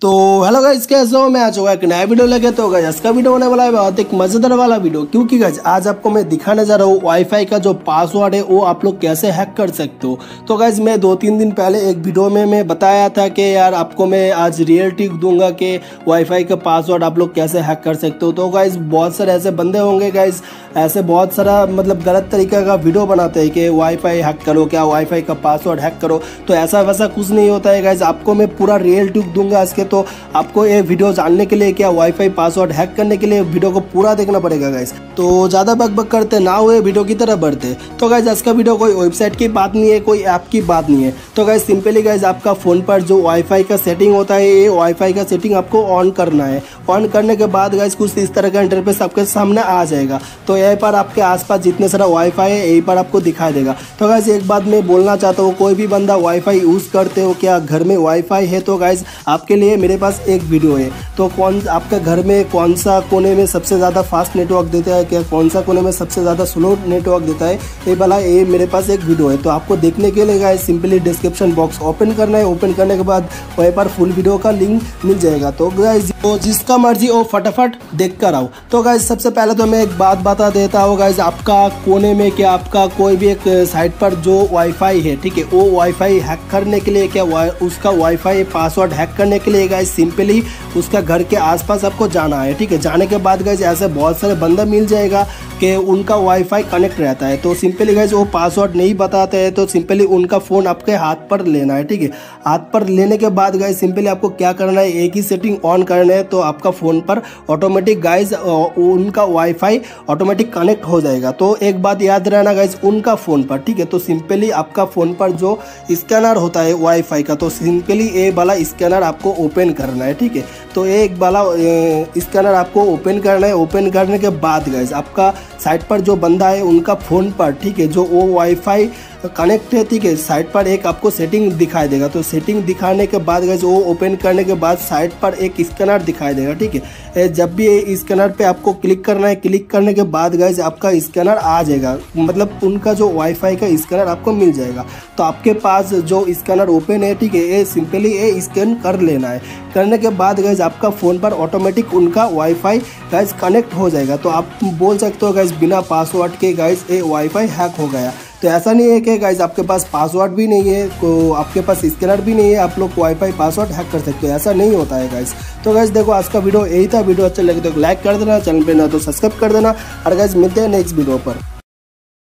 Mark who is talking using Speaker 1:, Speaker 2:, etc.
Speaker 1: तो hello guys, कैसे हो? मैं आ चुका एक नया वीडियो लेके। तो गाइस आज का वीडियो होने वाला है बहुत एक मजेदार वाला वीडियो, क्योंकि गाइस आज आपको मैं दिखाने जा रहा हूँ वाईफाई का जो पासवर्ड है वो आप लोग कैसे हैक कर सकते हो। तो गाइस मैं 2-3 दिन पहले एक वीडियो में मैं बताया था कि यार आपको मैं आज रियल ट्रिक दूंगा कि वाईफाई का पासवर्ड आप लोग कैसे हैक कर सकते हो। तो गाइस बहुत सारे ऐसे बंदे होंगे गाइस, ऐसे बहुत सारा मतलब गलत तरीके का वीडियो बनाते हैं कि वाईफाई हैक करो, क्या वाईफाई का पासवर्ड हैक करो। तो ऐसा वैसा कुछ नहीं होता है गाइस, आपको मैं पूरा रियल ट्रिक दूंगा इसके। तो आपको ये वीडियो जानने के लिए, क्या वाईफाई पासवर्ड हैक करने के लिए वीडियो को पूरा देखना पड़ेगा गाइस। तो ज़्यादा बकबक करते ना हुए वीडियो की तरफ बढ़ते। तो गाइस आज का वीडियो कोई वेबसाइट की बात नहीं है, कोई ऐप की बात नहीं है। तो गाइस सिंपली गाइस आपका फ़ोन पर जो वाईफाई का सेटिंग होता है, ये वाईफाई का सेटिंग आपको ऑन करना है। ऑन करने के बाद गाइस कुछ इस तरह का इंटरफेस आपके सामने आ जाएगा। तो यहीं पर आपके आसपास जितने सारा वाईफाई है यहीं पर आपको दिखाई देगा। तो गाइस एक बात मैं बोलना चाहता हूँ, कोई भी बंदा वाईफाई यूज़ करते हो, क्या घर में वाईफाई है, तो गाइस आपके लिए मेरे पास एक वीडियो है। तो कौन आपके घर में कौन सा कोने में सबसे ज़्यादा फास्ट नेटवर्क देता है, क्या कौन सा कोने में सबसे ज़्यादा स्लो नेटवर्क देता है, ये वाला ये मेरे पास एक वीडियो है। तो आपको देखने के लिए guys simply description box open करना है। ओपन करने के बाद वहीं पर फुल वीडियो का लिंक मिल जाएगा। तो गाइस तो जिसका मर्जी वो फटाफट देख कर आओ। तो गाइस सबसे पहले तो मैं एक बात बता देता हूँ गाइस, आपका कोने में क्या आपका कोई भी एक साइट पर जो वाईफाई है, ठीक है, वो वाईफाई हैक करने के लिए, क्या उसका वाईफाई पासवर्ड हैक करने के लिए गाइस सिंपली उसका घर के आसपास आपको जाना है। ठीक है, जाने के बाद गाइस ऐसे बहुत सारे बंदा मिल जाएगा कि उनका वाईफाई कनेक्ट रहता है। तो सिंपली गाइस वो पासवर्ड नहीं बताते हैं, तो सिंपली उनका फ़ोन आपके हाथ पर लेना है। ठीक है, हाथ पर लेने के बाद गाइस सिंपली आपको क्या करना है, एक ही सेटिंग ऑन करना है। तो आपका फ़ोन पर ऑटोमेटिक गाइस उनका वाईफाई ऑटोमेटिक कनेक्ट हो जाएगा। तो एक बात याद रहना गाइस, उनका फ़ोन पर, ठीक है, तो सिंपली आपका फ़ोन पर जो स्कैनर होता है वाईफाई का, तो सिंपली ये वाला स्कैनर आपको ओपन करना है। ठीक है, तो एक वाला स्कैनर आपको ओपन करना है। ओपन करने के बाद गाइस आपका साइट पर जो बंदा है उनका फ़ोन पर, ठीक है, जो वो वाईफाई कनेक्ट है, ठीक है, साइट पर एक आपको सेटिंग दिखाई देगा। तो सेटिंग दिखाने के बाद गाइस वो ओपन करने के बाद साइट पर एक स्कैनर दिखाई देगा। ठीक है, जब भी स्कैनर पे आपको क्लिक करना है, क्लिक करने के बाद गाइस आपका स्कैनर आ जाएगा, मतलब उनका जो वाईफाई का स्कैनर आपको मिल जाएगा। तो आपके पास जो स्कैनर ओपन है, ठीक है, ये सिंपली ये स्कैन कर लेना है। करने के बाद गाइस आपका फ़ोन पर ऑटोमेटिक उनका वाईफाई गाइस कनेक्ट हो जाएगा। तो आप बोल सकते हो गाइस बिना पासवर्ड के गाइस ये वाईफाई हैक हो गया। तो ऐसा नहीं है कि गाइस आपके पास पासवर्ड भी नहीं है, तो आपके पास स्कैनर भी नहीं है, आप लोग वाईफाई पासवर्ड हैक कर सकते हो, ऐसा नहीं होता है गाइस। तो गाइस देखो आज का वीडियो यही था। वीडियो अच्छा लगे तो लाइक कर देना, चैनल पे ना तो सब्सक्राइब कर देना। और गाइस मिलते हैं नेक्स्ट वीडियो पर।